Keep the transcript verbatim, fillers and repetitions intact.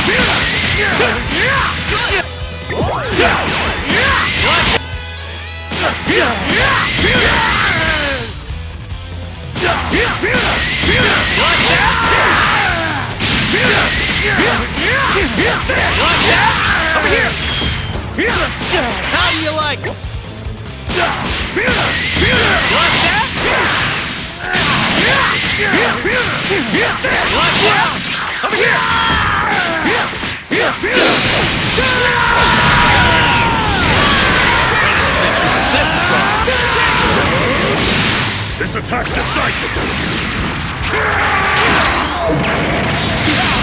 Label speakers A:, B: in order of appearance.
A: Over here! How do you like it? What's that? What's that? Over here!
B: This attack decides it!